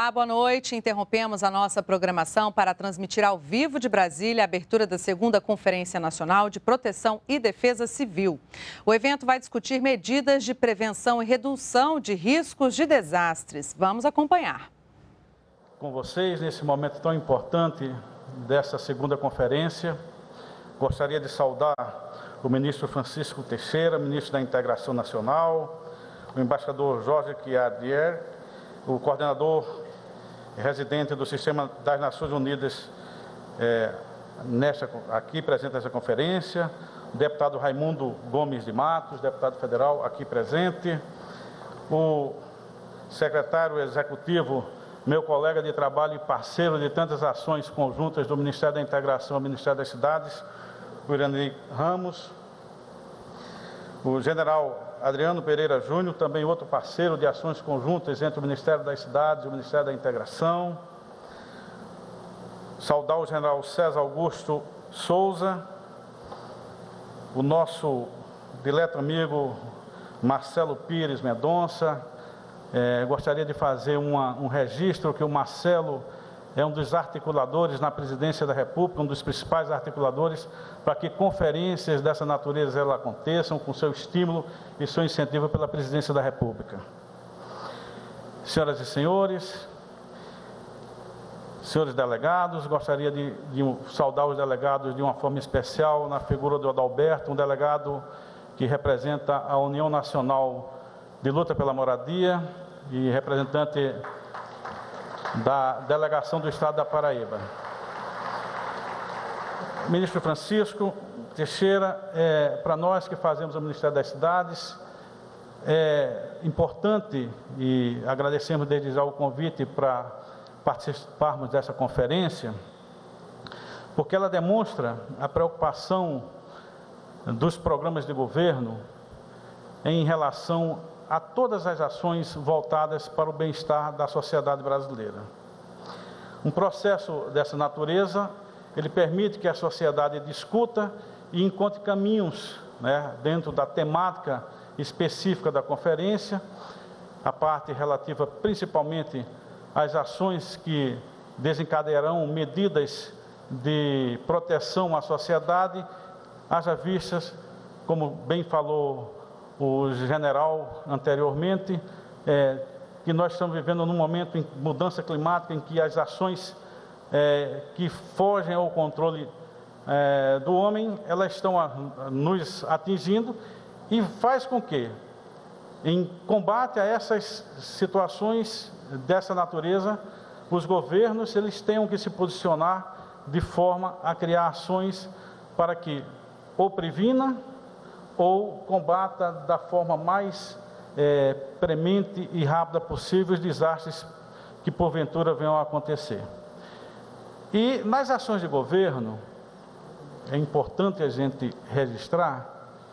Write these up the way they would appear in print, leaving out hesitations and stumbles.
Olá, boa noite. Interrompemos a nossa programação para transmitir ao vivo de Brasília a abertura da 2ª Conferência Nacional de Proteção e Defesa Civil. O evento vai discutir medidas de prevenção e redução de riscos de desastres. Vamos acompanhar. Com vocês, nesse momento tão importante dessa 2ª conferência, gostaria de saudar o ministro Francisco Teixeira, ministro da Integração Nacional, o embaixador Jorge Chiadier, o coordenador residente do Sistema das Nações Unidas aqui presente nessa conferência, o deputado Raimundo Gomes de Matos, deputado federal aqui presente, o secretário executivo, meu colega de trabalho e parceiro de tantas ações conjuntas do Ministério da Integração ao Ministério das Cidades, o Irani Ramos, o general Adriano Pereira Júnior, também outro parceiro de ações conjuntas entre o Ministério das Cidades e o Ministério da Integração. Saudar o general César Augusto Souza, o nosso dileto amigo Marcelo Pires Mendonça. Gostaria de fazer um registro que o Marcelo é um dos articuladores na Presidência da República, um dos principais articuladores para que conferências dessa natureza aconteçam, com seu estímulo e seu incentivo pela Presidência da República. Senhoras e senhores, senhores delegados, gostaria de saudar os delegados de uma forma especial na figura do Adalberto, um delegado que representa a União Nacional de Luta pela Moradia e representante da Delegação do Estado da Paraíba. Ministro Francisco Teixeira, para nós que fazemos o Ministério das Cidades, é importante e agradecemos desde já o convite para participarmos dessa conferência, porque ela demonstra a preocupação dos programas de governo em relação a todas as ações voltadas para o bem-estar da sociedade brasileira. Um processo dessa natureza, ele permite que a sociedade discuta e encontre caminhos, dentro da temática específica da conferência, a parte relativa principalmente às ações que desencadearão medidas de proteção à sociedade, haja vistas, como bem falou o general anteriormente, que nós estamos vivendo num momento de mudança climática em que as ações que fogem ao controle do homem, elas estão nos atingindo e faz com que, em combate a essas situações dessa natureza, os governos eles tenham que se posicionar de forma a criar ações para que ou previna ou combata da forma mais premente e rápida possível os desastres que porventura venham a acontecer. E nas ações de governo, é importante a gente registrar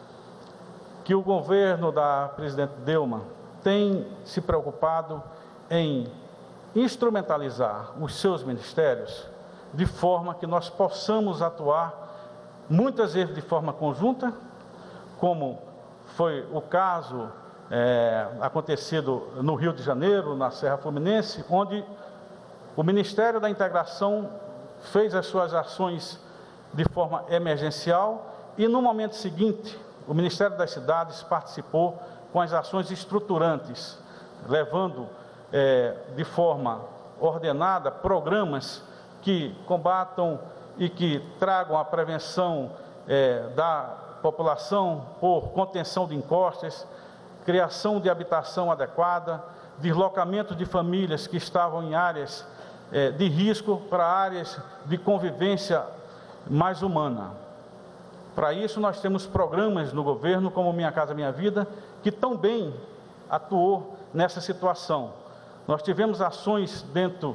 que o governo da presidente Dilma tem se preocupado em instrumentalizar os seus ministérios de forma que nós possamos atuar, muitas vezes de forma conjunta, como foi o caso acontecido no Rio de Janeiro, na Serra Fluminense, onde o Ministério da Integração fez as suas ações de forma emergencial e, no momento seguinte, o Ministério das Cidades participou com as ações estruturantes, levando de forma ordenada programas que combatam e que tragam a prevenção da população por contenção de encostas, criação de habitação adequada, deslocamento de famílias que estavam em áreas de risco para áreas de convivência mais humana. Para isso, nós temos programas no governo, como Minha Casa Minha Vida, que também atuou nessa situação. Nós tivemos ações dentro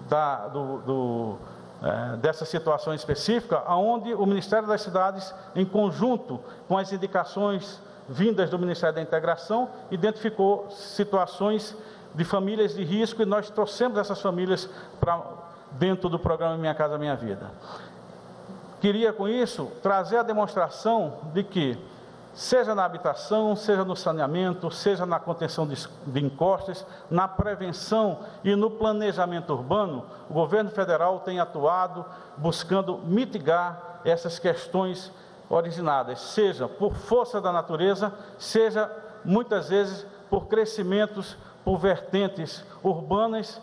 dessa situação específica, onde o Ministério das Cidades, em conjunto com as indicações vindas do Ministério da Integração, identificou situações de famílias de risco e nós trouxemos essas famílias para dentro do programa Minha Casa Minha Vida. Queria, com isso, trazer a demonstração de que, seja na habitação, seja no saneamento, seja na contenção de encostas, na prevenção e no planejamento urbano, o governo federal tem atuado buscando mitigar essas questões originadas, seja por força da natureza, seja muitas vezes por crescimentos, por vertentes urbanas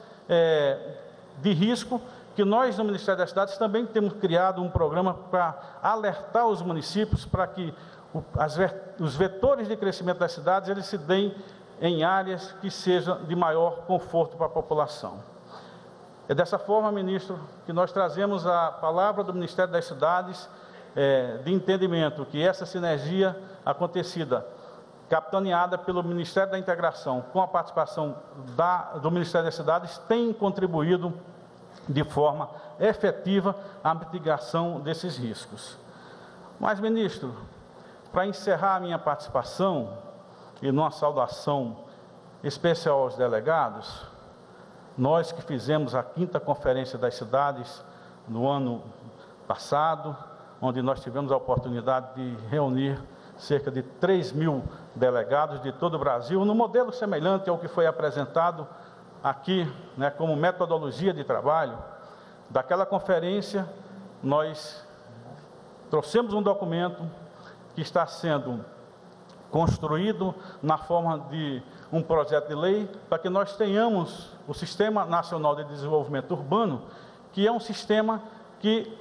de risco, que nós no Ministério das Cidades também temos criado um programa para alertar os municípios para que os vetores de crescimento das cidades, eles se deem em áreas que sejam de maior conforto para a população. É dessa forma, ministro, que nós trazemos a palavra do Ministério das Cidades, de entendimento que essa sinergia acontecida, capitaneada pelo Ministério da Integração, com a participação do Ministério das Cidades, tem contribuído de forma efetiva à mitigação desses riscos. Mas, ministro, para encerrar a minha participação, e numa saudação especial aos delegados, nós que fizemos a 5ª Conferência das Cidades no ano passado, onde nós tivemos a oportunidade de reunir cerca de 3.000 delegados de todo o Brasil, num modelo semelhante ao que foi apresentado aqui, como metodologia de trabalho. Daquela conferência, nós trouxemos um documento que está sendo construído na forma de um projeto de lei, para que nós tenhamos o Sistema Nacional de Desenvolvimento Urbano, que é um sistema que,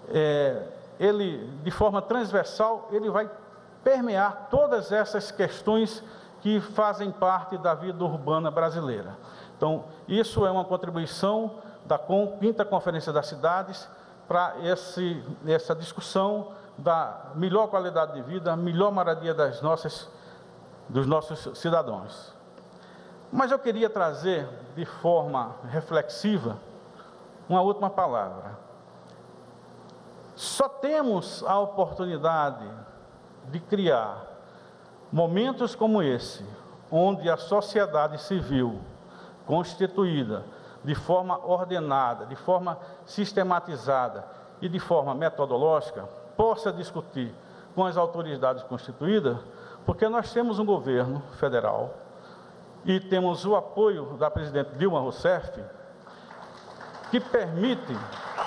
ele, de forma transversal, ele vai permear todas essas questões que fazem parte da vida urbana brasileira. Então, isso é uma contribuição da 5ª Conferência das Cidades para essa discussão da melhor qualidade de vida, melhor moradia dos nossos cidadãos. Mas eu queria trazer, de forma reflexiva, uma última palavra. Só temos a oportunidade de criar momentos como esse, onde a sociedade civil constituída de forma ordenada, de forma sistematizada e de forma metodológica, possa discutir com as autoridades constituídas, porque nós temos um governo federal e temos o apoio da presidente Dilma Rousseff, que permite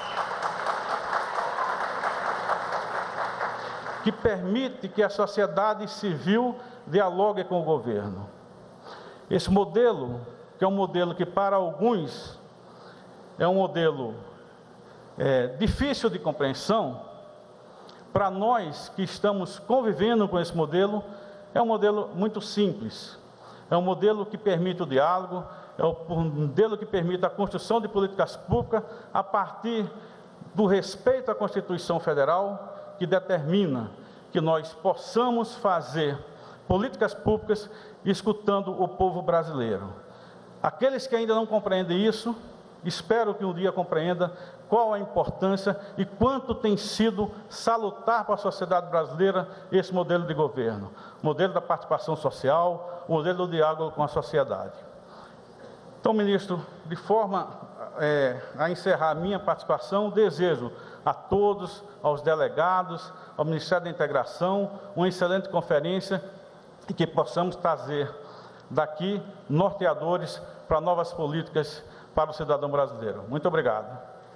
que a sociedade civil dialogue com o governo. Esse modelo, que é um modelo que para alguns é um modelo difícil de compreensão, para nós que estamos convivendo com esse modelo, é um modelo muito simples. É um modelo que permite o diálogo, é um modelo que permite a construção de políticas públicas a partir do respeito à Constituição Federal, que determina que nós possamos fazer políticas públicas escutando o povo brasileiro. Aqueles que ainda não compreendem isso, espero que um dia compreenda qual a importância e quanto tem sido salutar para a sociedade brasileira esse modelo de governo, o modelo da participação social, o modelo do diálogo com a sociedade. Então, ministro, de forma a encerrar a minha participação, desejo a todos, aos delegados, ao Ministério da Integração, uma excelente conferência e que possamos trazer daqui norteadores para novas políticas para o cidadão brasileiro. Muito obrigado.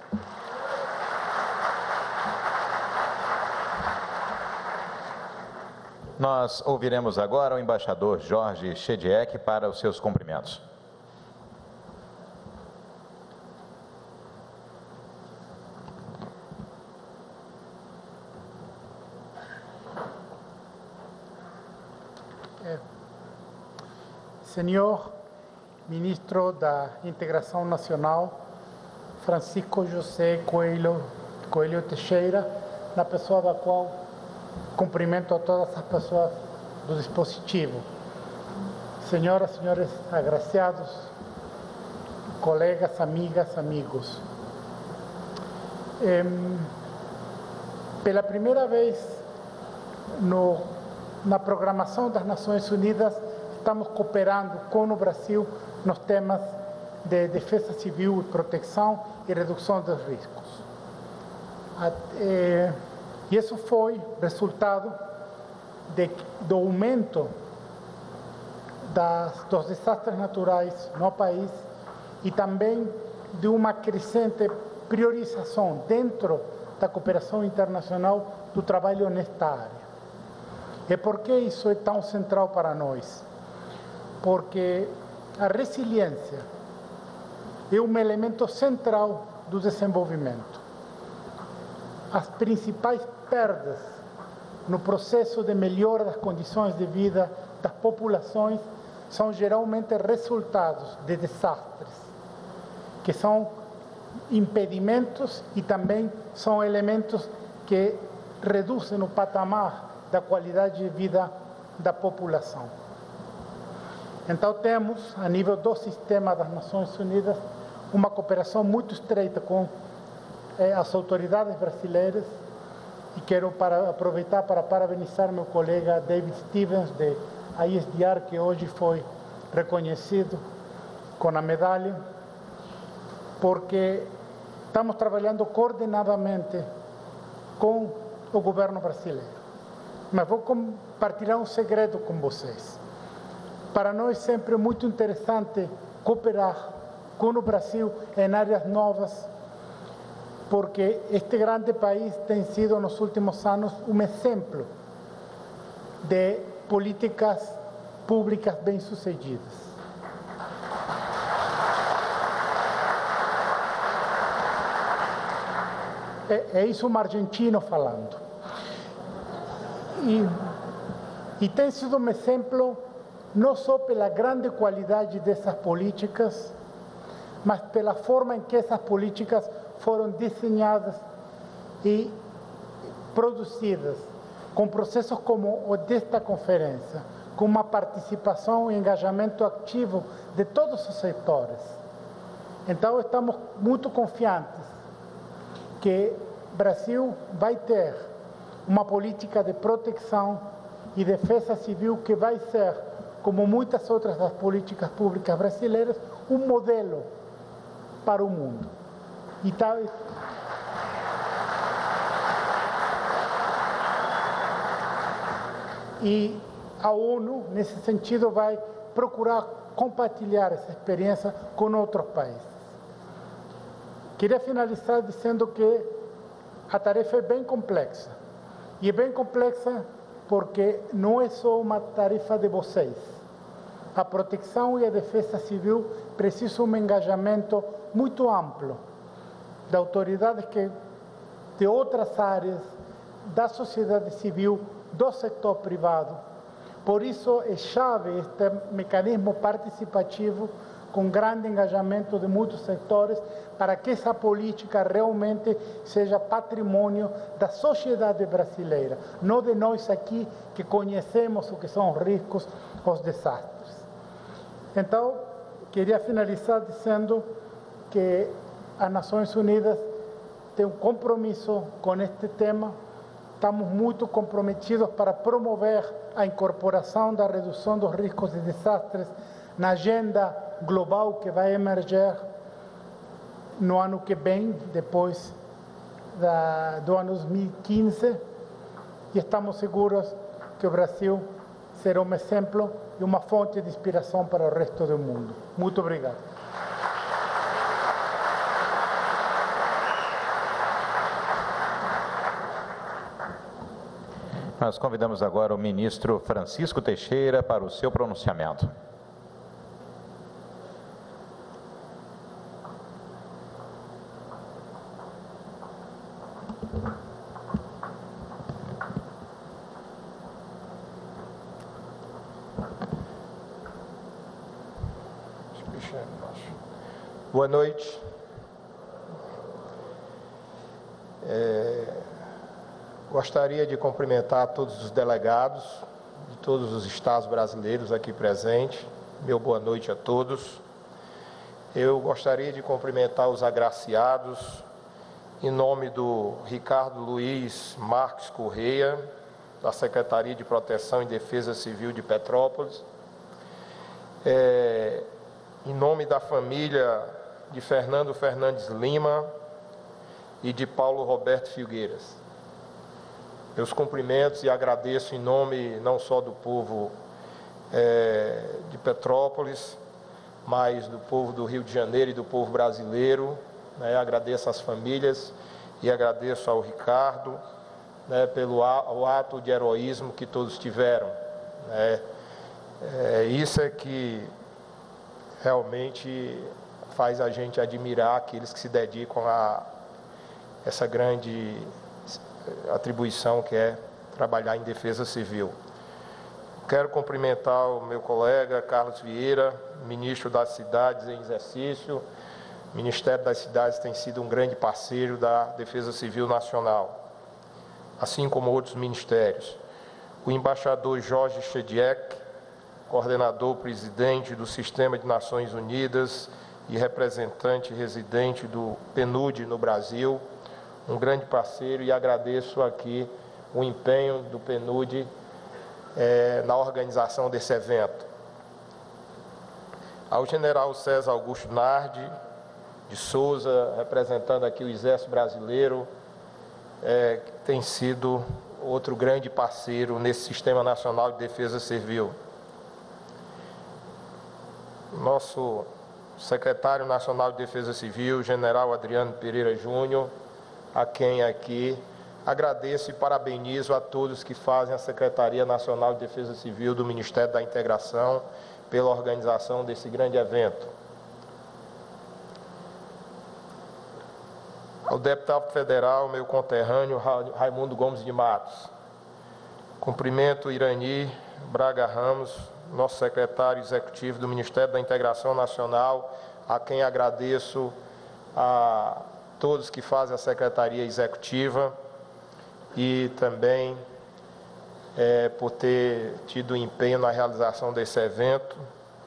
Nós ouviremos agora o embaixador Jorge Chediek para os seus cumprimentos. Senhor Ministro da Integração Nacional, Francisco José Coelho Teixeira, na pessoa da qual cumprimento a todas as pessoas do dispositivo. Senhoras e senhores agraciados, colegas, amigas, amigos. Pela primeira vez na programação das Nações Unidas, estamos cooperando com o Brasil nos temas de defesa civil e proteção e redução dos riscos. E isso foi resultado do aumento dos desastres naturais no país e também de uma crescente priorização dentro da cooperação internacional do trabalho nesta área. E por que isso é tão central para nós? Porque a resiliência é um elemento central do desenvolvimento. As principais perdas no processo de melhora das condições de vida das populações são geralmente resultados de desastres, que são impedimentos e também são elementos que reduzem o patamar da qualidade de vida da população. Então temos, a nível do sistema das Nações Unidas, uma cooperação muito estreita com as autoridades brasileiras, e quero aproveitar para parabenizar meu colega David Stevens, de ISDR, que hoje foi reconhecido com a medalha, porque estamos trabalhando coordenadamente com o governo brasileiro. Mas vou compartilhar um segredo com vocês. Para nós sempre é muito interessante cooperar com o Brasil em áreas novas, porque este grande país tem sido nos últimos anos um exemplo de políticas públicas bem-sucedidas. É isso um argentino falando. E tem sido um exemplo não só pela grande qualidade dessas políticas, mas pela forma em que essas políticas foram desenhadas e produzidas, com processos como o desta conferência, com uma participação e engajamento ativo de todos os setores. Então, estamos muito confiantes que o Brasil vai ter uma política de proteção e defesa civil que vai ser, como muitas outras das políticas públicas brasileiras, um modelo para o mundo. E a ONU, nesse sentido, vai procurar compartilhar essa experiência com outros países. Queria finalizar dizendo que a tarefa é bem complexa. E é bem complexa porque não é só uma tarefa de vocês. A proteção e a defesa civil precisam de um engajamento muito amplo de autoridades de outras áreas, da sociedade civil, do setor privado. Por isso é chave este mecanismo participativo com grande engajamento de muitos setores para que essa política realmente seja patrimônio da sociedade brasileira, não de nós aqui que conhecemos o que são os riscos, os desastres. Então, queria finalizar dizendo que as Nações Unidas têm um compromisso com este tema. Estamos muito comprometidos para promover a incorporação da redução dos riscos de desastres na agenda global que vai emerger no ano que vem, depois do ano 2015, e estamos seguros que o Brasil será um exemplo e uma fonte de inspiração para o resto do mundo. Muito obrigado. Nós convidamos agora o ministro Francisco Teixeira para o seu pronunciamento. Boa noite. Gostaria de cumprimentar todos os delegados de todos os estados brasileiros aqui presentes. Meu boa noite a todos. Eu gostaria de cumprimentar os agraciados em nome do Ricardo Luiz Marques Correia, da Secretaria de Proteção e Defesa Civil de Petrópolis, em nome da família de Fernando Fernandes Lima e de Paulo Roberto Filgueiras. meus cumprimentos e agradeço em nome não só do povo de Petrópolis, mas do povo do Rio de Janeiro e do povo brasileiro, né? Agradeço às famílias e agradeço ao Ricardo, né, pelo ato de heroísmo que todos tiveram, né? Isso é que realmente faz a gente admirar aqueles que se dedicam a essa grande atribuição que é trabalhar em defesa civil. Quero cumprimentar o meu colega Carlos Vieira, ministro das Cidades em exercício. O Ministério das Cidades tem sido um grande parceiro da Defesa Civil Nacional, assim como outros ministérios. O embaixador Jorge Shediek, coordenador-presidente do Sistema de Nações Unidas e representante residente do PNUD no Brasil, um grande parceiro, e agradeço aqui o empenho do PNUD na organização desse evento. Ao general César Augusto Nardi de Souza, representando aqui o Exército Brasileiro, que tem sido outro grande parceiro nesse Sistema Nacional de Defesa Civil. Nosso secretário nacional de Defesa Civil, general Adriano Pereira Júnior, a quem aqui agradeço e parabenizo a todos que fazem a Secretaria Nacional de Defesa Civil do Ministério da Integração pela organização desse grande evento. Ao deputado federal, meu conterrâneo Raimundo Gomes de Matos. Cumprimento Irani Braga Ramos, nosso secretário executivo do Ministério da Integração Nacional, a quem agradeço a todos que fazem a Secretaria Executiva e também por ter tido empenho na realização desse evento,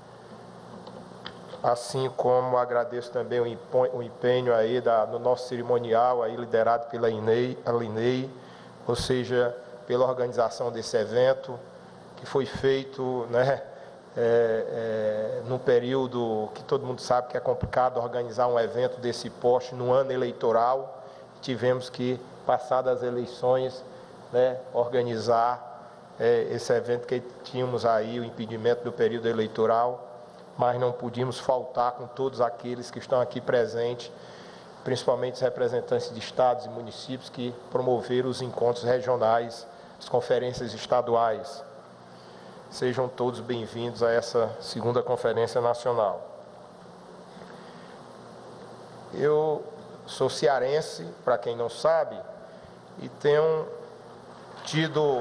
assim como agradeço também o empenho aí no nosso cerimonial, aí liderado pela Linei, ou seja, pela organização desse evento, que foi feito, né, num período que todo mundo sabe que é complicado organizar um evento desse porte no ano eleitoral. Tivemos que, passadas as eleições, né, organizar esse evento, que tínhamos aí o impedimento do período eleitoral, mas não podíamos faltar com todos aqueles que estão aqui presentes, principalmente os representantes de estados e municípios que promoveram os encontros regionais, as conferências estaduais. Sejam todos bem-vindos a essa segunda Conferência Nacional. Eu sou cearense, para quem não sabe, e tenho tido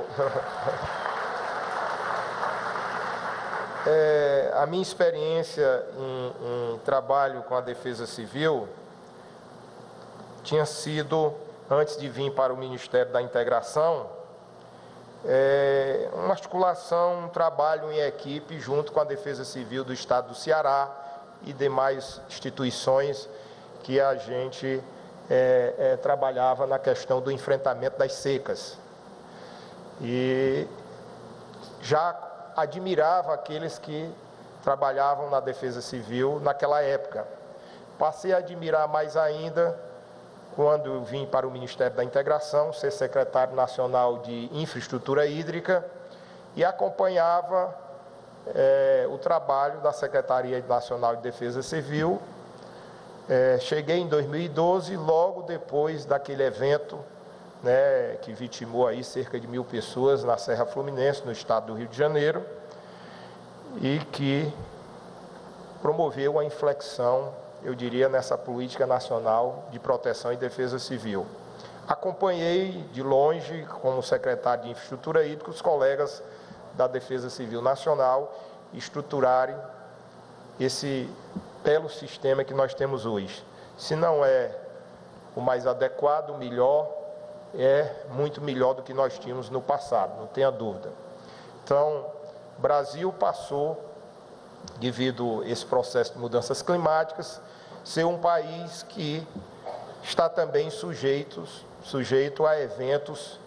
a minha experiência em trabalho com a Defesa Civil tinha sido, antes de vir para o Ministério da Integração, uma articulação, um trabalho em equipe junto com a Defesa Civil do Estado do Ceará e demais instituições que a gente trabalhava na questão do enfrentamento das secas. E já admirava aqueles que trabalhavam na Defesa Civil naquela época. Passei a admirar mais ainda quando eu vim para o Ministério da Integração, ser secretário nacional de Infraestrutura Hídrica, e acompanhava o trabalho da Secretaria Nacional de Defesa Civil. Cheguei em 2012, logo depois daquele evento, né, que vitimou aí cerca de 1.000 pessoas na Serra Fluminense, no estado do Rio de Janeiro, e que promoveu a inflexão, eu diria, nessa política nacional de proteção e defesa civil. Acompanhei de longe, como secretário de Infraestrutura Hídrica, os colegas da Defesa Civil Nacional estruturarem esse belo sistema que nós temos hoje. Se não é o mais adequado, o melhor, é muito melhor do que nós tínhamos no passado, não tenha dúvida. Então, o Brasil passou, devido a esse processo de mudanças climáticas, ser um país que está também sujeito a eventos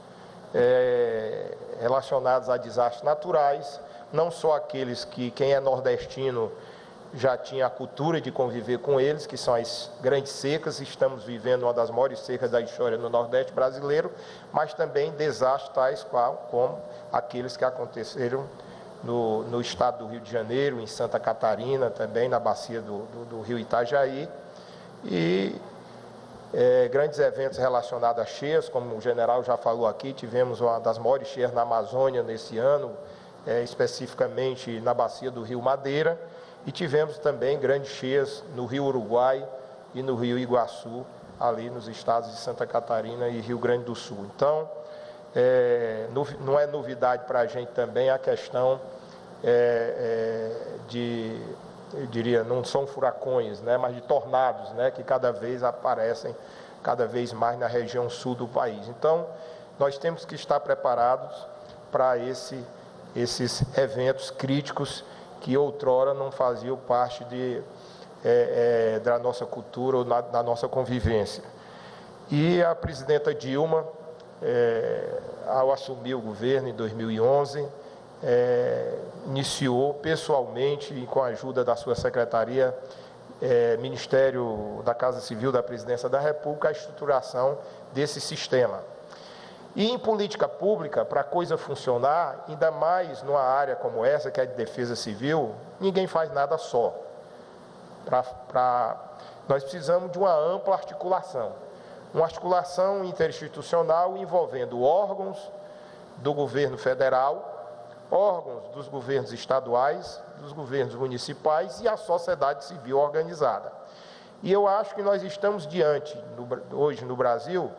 relacionados a desastres naturais, não só aqueles que quem é nordestino já tinha a cultura de conviver com eles, que são as grandes secas. Estamos vivendo uma das maiores secas da história no Nordeste brasileiro, mas também desastres tais como aqueles que aconteceram no estado do Rio de Janeiro, em Santa Catarina, também na bacia do rio Itajaí, e grandes eventos relacionados a cheias, como o general já falou aqui. Tivemos uma das maiores cheias na Amazônia nesse ano, especificamente na bacia do rio Madeira, e tivemos também grandes cheias no rio Uruguai e no rio Iguaçu, ali nos estados de Santa Catarina e Rio Grande do Sul. Então, não é novidade para a gente também a questão eu diria, não são furacões, né, mas de tornados, né, que cada vez aparecem cada vez mais na região sul do país. Então, nós temos que estar preparados para esses eventos críticos que outrora não faziam parte da nossa cultura ou da nossa convivência. E a presidenta Dilma, ao assumir o governo em 2011, iniciou pessoalmente e com a ajuda da sua secretaria, Ministério da Casa Civil da Presidência da República, a estruturação desse sistema. E em política pública, para a coisa funcionar, ainda mais numa área como essa, que é de defesa civil, ninguém faz nada só. Nós precisamos de uma ampla articulação. Uma articulação interinstitucional envolvendo órgãos do governo federal, órgãos dos governos estaduais, dos governos municipais e a sociedade civil organizada. E eu acho que nós estamos diante, hoje no Brasil,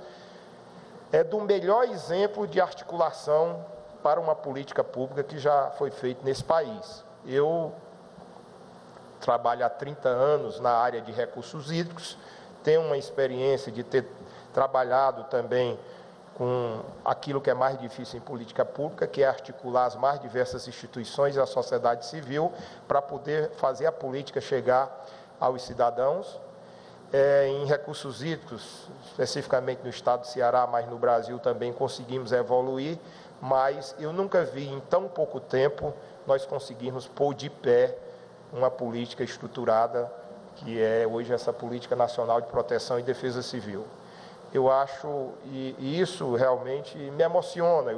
do melhor exemplo de articulação para uma política pública que já foi feita nesse país. Eu trabalho há 30 anos na área de recursos hídricos, tenho uma experiência de ter trabalhado também com aquilo que é mais difícil em política pública, que é articular as mais diversas instituições e a sociedade civil para poder fazer a política chegar aos cidadãos. Em recursos hídricos, especificamente no estado do Ceará, mas no Brasil também conseguimos evoluir, mas eu nunca vi em tão pouco tempo nós conseguirmos pôr de pé uma política estruturada, que é hoje essa Política Nacional de Proteção e Defesa Civil. Eu acho, e isso realmente me emociona,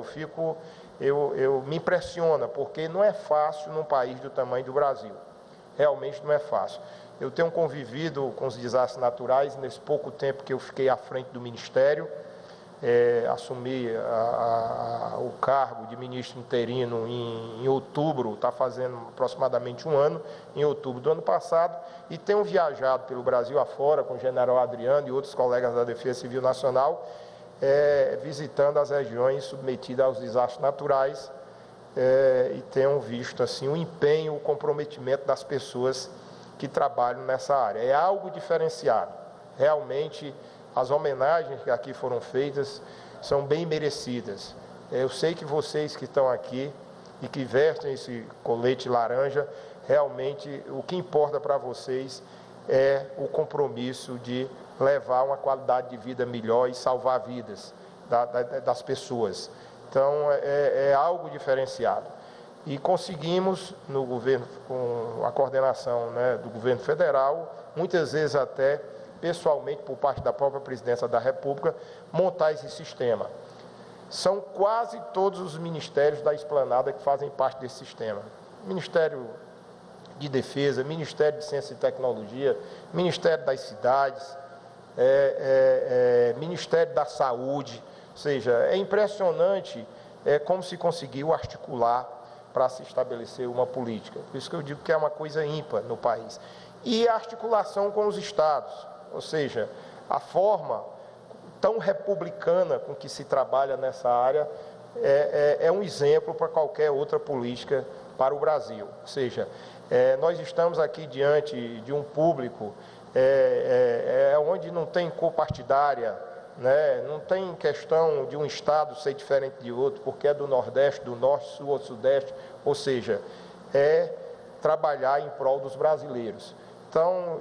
me impressiona, porque não é fácil num país do tamanho do Brasil, realmente não é fácil. Eu tenho convivido com os desastres naturais nesse pouco tempo que eu fiquei à frente do Ministério, assumi o cargo de ministro interino em outubro, está fazendo aproximadamente um ano, em outubro do ano passado, e tenho viajado pelo Brasil afora com o general Adriano e outros colegas da Defesa Civil Nacional, visitando as regiões submetidas aos desastres naturais, e tenho visto assim, o empenho, o comprometimento das pessoas que trabalham nessa área. É algo diferenciado. Realmente, as homenagens que aqui foram feitas são bem merecidas. Eu sei que vocês que estão aqui e que vestem esse colete laranja, realmente o que importa para vocês é o compromisso de levar uma qualidade de vida melhor e salvar vidas das pessoas. Então, é algo diferenciado. E conseguimos, no governo, com a coordenação, né, do governo federal, muitas vezes até pessoalmente por parte da própria Presidência da República, montar esse sistema. São quase todos os ministérios da esplanada que fazem parte desse sistema. Ministério de Defesa, Ministério de Ciência e Tecnologia, Ministério das Cidades, Ministério da Saúde. Ou seja, é impressionante como se conseguiu articular para se estabelecer uma política. Por isso que eu digo que é uma coisa ímpar no país. E a articulação com os estados, ou seja, a forma tão republicana com que se trabalha nessa área é um exemplo para qualquer outra política para o Brasil. Ou seja, nós estamos aqui diante de um público onde não tem cor partidária, né? Não tem questão de um estado ser diferente de outro, porque é do Nordeste, do Norte, Sul ou Sudeste, ou seja, trabalhar em prol dos brasileiros. Então,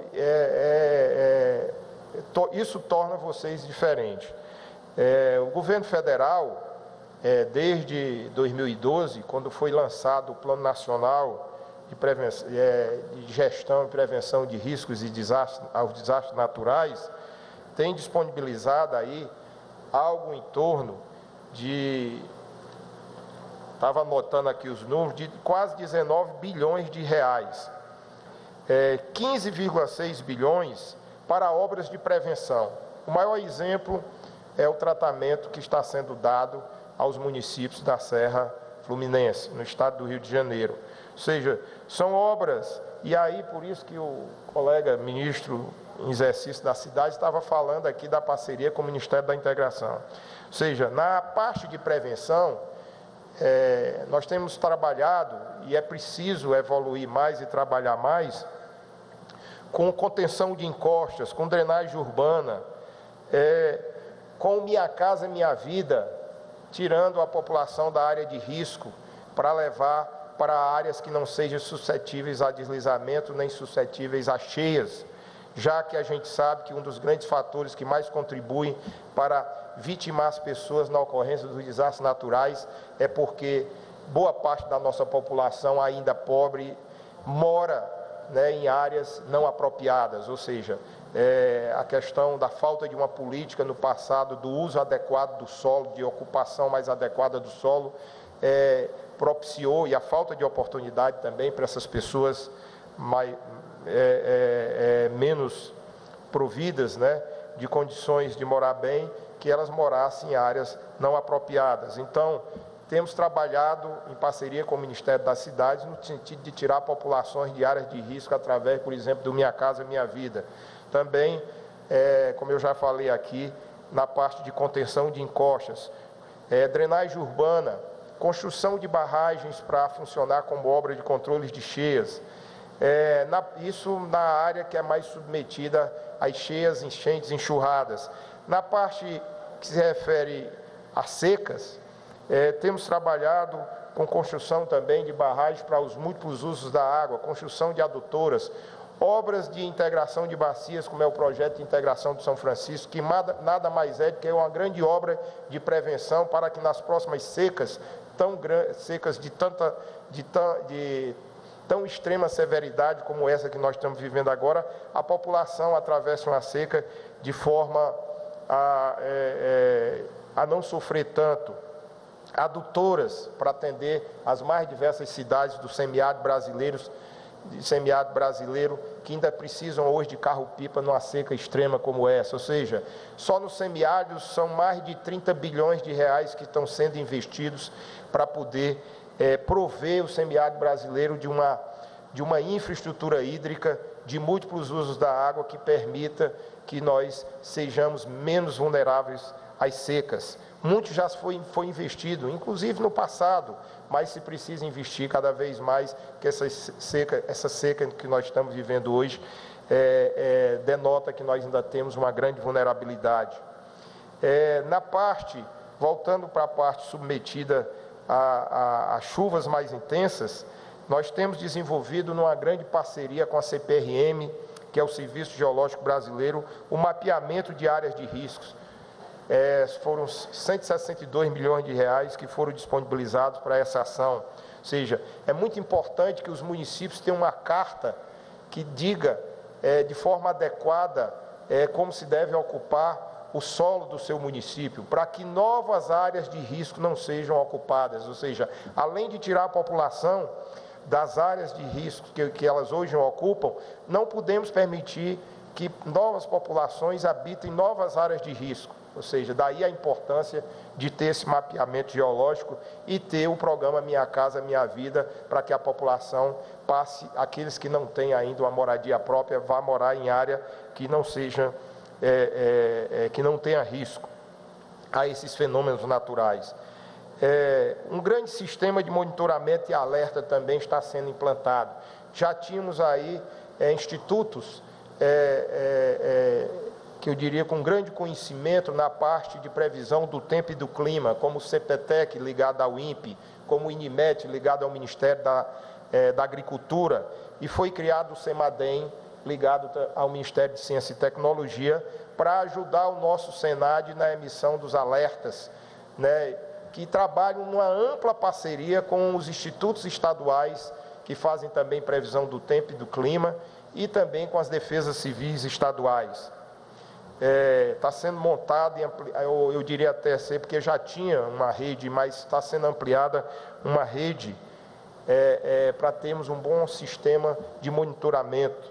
isso torna vocês diferentes. O governo federal, desde 2012, quando foi lançado o Plano Nacional de gestão e prevenção de riscos e aos desastres naturais, tem disponibilizado aí algo em torno de, estava anotando aqui os números, de quase 19 bilhões de reais. 15,6 bilhões para obras de prevenção. O maior exemplo é o tratamento que está sendo dado aos municípios da Serra Fluminense, no estado do Rio de Janeiro. Ou seja, são obras, e aí por isso que o colega ministro em exercício da cidade estava falando aqui da parceria com o Ministério da Integração. Ou seja, na parte de prevenção, nós temos trabalhado, e é preciso evoluir mais e trabalhar mais, com contenção de encostas, com drenagem urbana, com Minha Casa Minha Vida, tirando a população da área de risco para levar para áreas que não sejam suscetíveis a deslizamento nem suscetíveis a cheias, já que a gente sabe que um dos grandes fatores que mais contribuem para vitimar as pessoas na ocorrência dos desastres naturais é porque boa parte da nossa população ainda pobre mora, em áreas não apropriadas, ou seja, a questão da falta de uma política no passado do uso adequado do solo, de ocupação mais adequada do solo, propiciou, e a falta de oportunidade também para essas pessoas menos providas, de condições de morar bem, que elas morassem em áreas não apropriadas. Então, temos trabalhado em parceria com o Ministério das Cidades no sentido de tirar populações de áreas de risco através, por exemplo, do Minha Casa Minha Vida. Também, como eu já falei aqui, na parte de contenção de encostas, drenagem urbana, construção de barragens para funcionar como obra de controles de cheias, isso na área que é mais submetida às cheias, enchentes, enxurradas. Na parte que se refere a secas, temos trabalhado com construção também de barragens para os múltiplos usos da água, construção de adutoras, obras de integração de bacias, como é o projeto de integração do São Francisco, que nada mais é do que uma grande obra de prevenção para que nas próximas secas, secas de tão extrema severidade como essa que nós estamos vivendo agora, a população atravessa uma seca de forma a não sofrer tanto. Adutoras para atender as mais diversas cidades do semiárido brasileiro, que ainda precisam hoje de carro-pipa numa seca extrema como essa. Ou seja, só no semiárido são mais de 30 bilhões de reais que estão sendo investidos para poder prover o semiárido brasileiro de uma infraestrutura hídrica de múltiplos usos da água que permita que nós sejamos menos vulneráveis às secas. Muito já foi investido, inclusive no passado, mas se precisa investir cada vez mais, que essa seca que nós estamos vivendo hoje denota que nós ainda temos uma grande vulnerabilidade. Voltando para a parte submetida a chuvas mais intensas, nós temos desenvolvido numa grande parceria com a CPRM, que é o Serviço Geológico Brasileiro, o mapeamento de áreas de riscos. Foram 162 milhões de reais que foram disponibilizados para essa ação. Ou seja, é muito importante que os municípios tenham uma carta que diga de forma adequada como se deve ocupar o solo do seu município, para que novas áreas de risco não sejam ocupadas. Ou seja, além de tirar a população das áreas de risco que elas hoje ocupam, não podemos permitir que novas populações habitem novas áreas de risco. Ou seja, daí a importância de ter esse mapeamento geológico e ter o programa Minha Casa Minha Vida, para que a população passe, aqueles que não têm ainda uma moradia própria, vá morar em área que não seja, que não tenha risco a esses fenômenos naturais. Um grande sistema de monitoramento e alerta também está sendo implantado. Já tínhamos aí institutos que eu diria com grande conhecimento na parte de previsão do tempo e do clima, como o CPTEC ligado ao INPE, como o INIMET ligado ao Ministério da Agricultura, e foi criado o CEMADEM ligado ao Ministério de Ciência e Tecnologia para ajudar o nosso SENAD na emissão dos alertas, que trabalham numa ampla parceria com os institutos estaduais que fazem também previsão do tempo e do clima, e também com as defesas civis estaduais. Está sendo montada, eu diria até ser, porque já tinha uma rede, mas está sendo ampliada uma rede para termos um bom sistema de monitoramento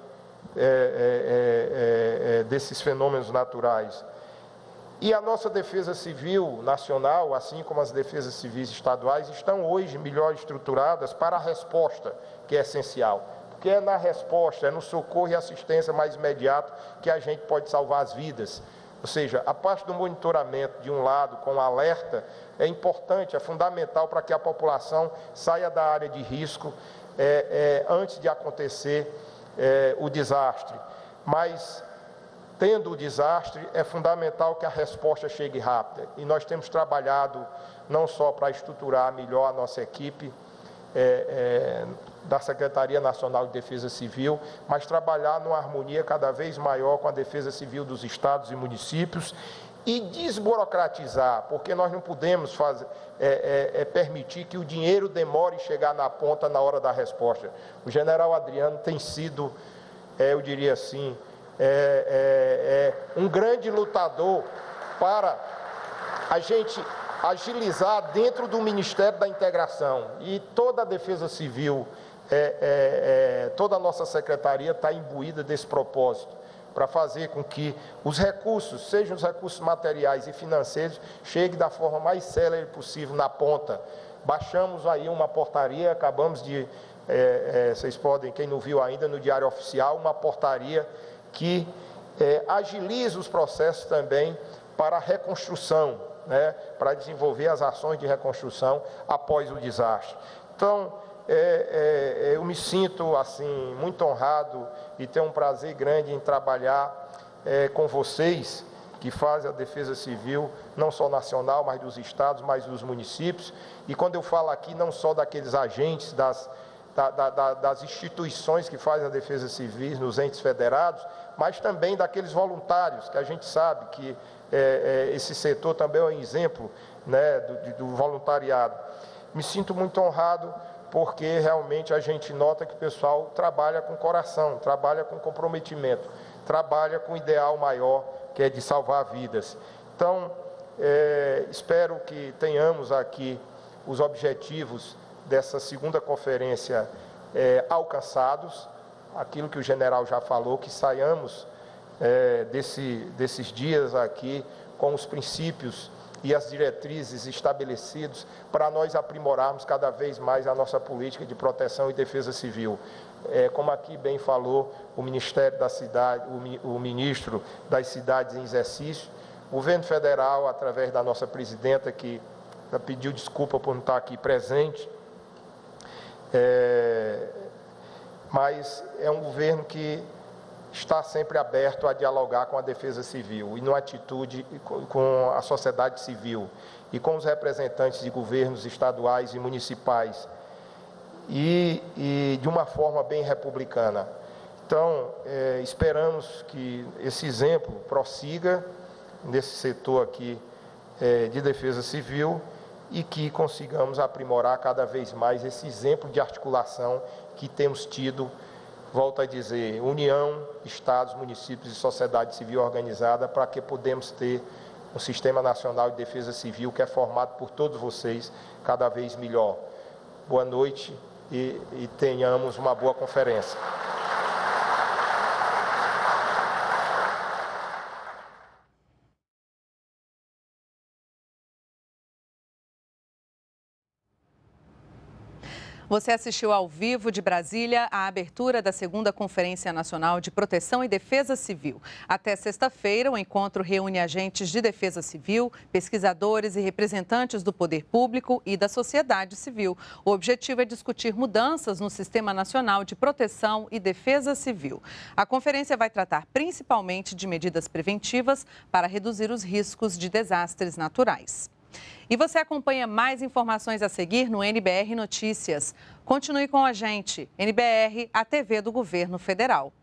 desses fenômenos naturais. E a nossa defesa civil nacional, assim como as defesas civis estaduais, estão hoje melhor estruturadas para a resposta, que é essencial. Porque é na resposta, é no socorro e assistência mais imediato que a gente pode salvar as vidas. Ou seja, a parte do monitoramento, de um lado, com alerta, é importante, é fundamental para que a população saia da área de risco antes de acontecer o desastre. Mas, tendo o desastre, é fundamental que a resposta chegue rápida. E nós temos trabalhado não só para estruturar melhor a nossa equipe da Secretaria Nacional de Defesa Civil, mas trabalhar numa harmonia cada vez maior com a Defesa Civil dos estados e municípios e desburocratizar, porque nós não podemos permitir que o dinheiro demore chegar na ponta na hora da resposta. O general Adriano tem sido, eu diria assim, um grande lutador para a gente agilizar dentro do Ministério da Integração. E toda a Defesa Civil, toda a nossa secretaria está imbuída desse propósito, para fazer com que os recursos, sejam os recursos materiais e financeiros, cheguem da forma mais célere possível na ponta. Baixamos aí uma portaria, acabamos de, vocês podem, quem não viu ainda, no Diário Oficial, uma portaria que agiliza os processos também para a reconstrução, para desenvolver as ações de reconstrução após o desastre. Então, eu me sinto assim muito honrado e tenho um prazer grande em trabalhar com vocês que fazem a defesa civil, não só nacional, mas dos estados, mas dos municípios. E quando eu falo aqui, não só daqueles agentes das instituições que fazem a defesa civil nos entes federados, mas também daqueles voluntários, que a gente sabe que esse setor também é um exemplo do voluntariado. Me sinto muito honrado, porque realmente a gente nota que o pessoal trabalha com coração, trabalha com comprometimento, trabalha com o ideal maior, que é de salvar vidas. Então, espero que tenhamos aqui os objetivos dessa segunda conferência alcançados, aquilo que o general já falou, que saiamos desses dias aqui com os princípios e as diretrizes estabelecidos para nós aprimorarmos cada vez mais a nossa política de proteção e defesa civil. Como aqui bem falou o Ministério da Cidade, o Ministro das Cidades em Exercício, o Governo Federal, através da nossa presidenta, que pediu desculpa por não estar aqui presente, mas é um governo que está sempre aberto a dialogar com a defesa civil e numa atitude com a sociedade civil e com os representantes de governos estaduais e municipais e de uma forma bem republicana. Então, esperamos que esse exemplo prossiga nesse setor aqui de defesa civil e que consigamos aprimorar cada vez mais esse exemplo de articulação que temos tido. Volto a dizer, união, estados, municípios e sociedade civil organizada para que podemos ter um sistema nacional de defesa civil que é formado por todos vocês cada vez melhor. Boa noite e tenhamos uma boa conferência. Você assistiu ao vivo de Brasília a abertura da segunda Conferência Nacional de Proteção e Defesa Civil. Até sexta-feira, o encontro reúne agentes de defesa civil, pesquisadores e representantes do poder público e da sociedade civil. O objetivo é discutir mudanças no Sistema Nacional de Proteção e Defesa Civil. A conferência vai tratar principalmente de medidas preventivas para reduzir os riscos de desastres naturais. E você acompanha mais informações a seguir no NBR Notícias. Continue com a gente. NBR, a TV do Governo Federal.